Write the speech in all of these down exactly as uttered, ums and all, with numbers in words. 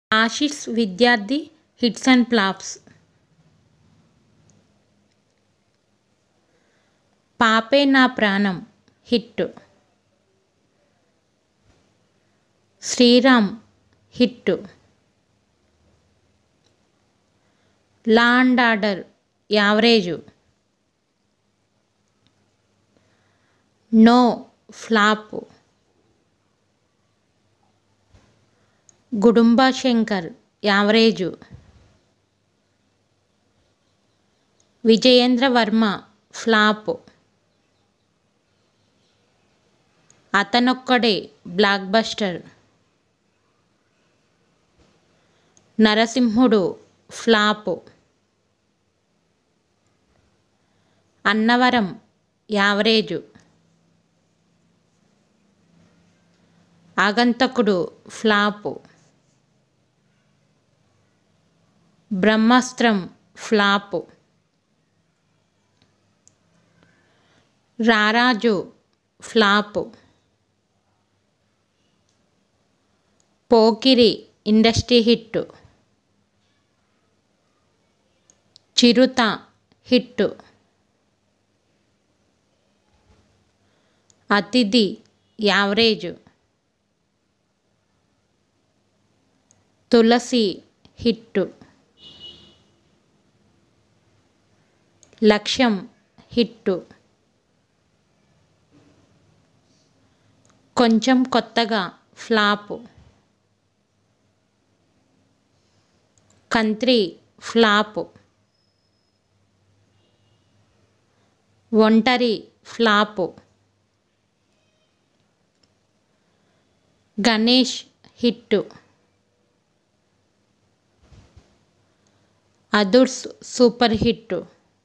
ఆశిష్ విద్యార్థి hits and flops. Paape Naa Pranam hit. Sriram hit. Law and order average. No flop. Gudumba Shankar average. Vijayendra Varma flop. Athanokkade blockbuster. Narasimhudu flop. Annavaram average. Aagantakudu flop. Brahmastram flop. Raraju flop. Pokiri industry hit. Chirutha hit. Athidhi average. Tulasi hit. Lakshyam hit. Konchem Kothaga flop. Kantri flop. Ontari flop. Ganesh hit. Adhurs super hit.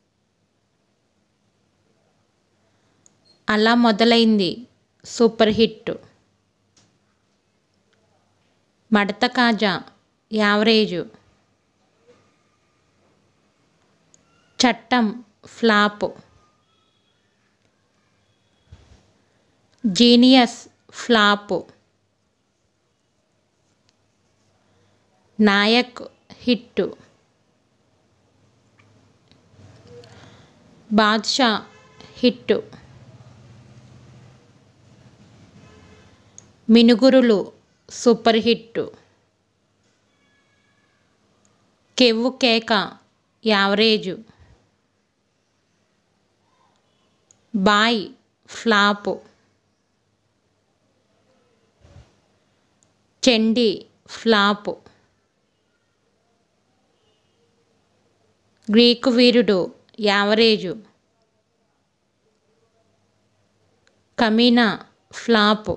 Ala Modalaindi super hit. Madatha Kaja average. Chattam flop. Genius flop. Nayak hit. Baadshah hit. Minugurulu super hit. Kevvu Keka average. Boy flop. Chandi flop. Greeku Veerudu average. Kameena flop.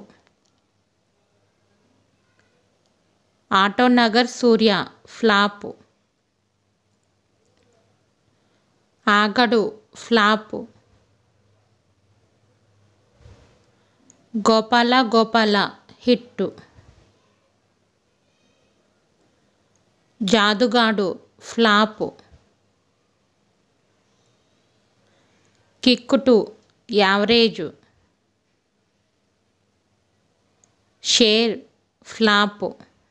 Autonagar Surya flop. Aagadu flop. Gopala Gopala hit. Jadugadu flop. Kick two average. Sher flop.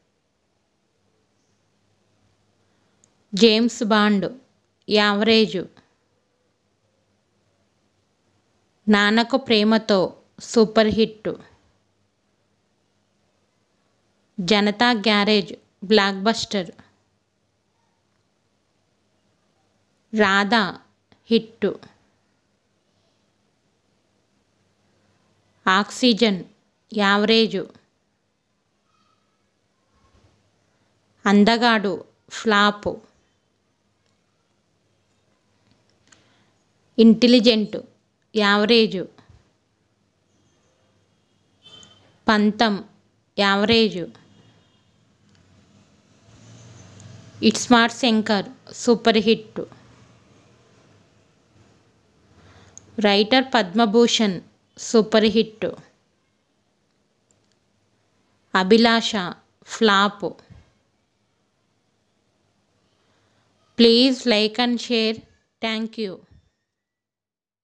James Bond average. Nannaku Prematho super hit. Janatha garage blockbuster. Radha hit. Oxygen average. Andhagadu flop. Intelligent average. Pantham average. It's smart Shankar super hit. Writer Padmabhushan super hit. Abhilasha flop. Please like and share. Thank you.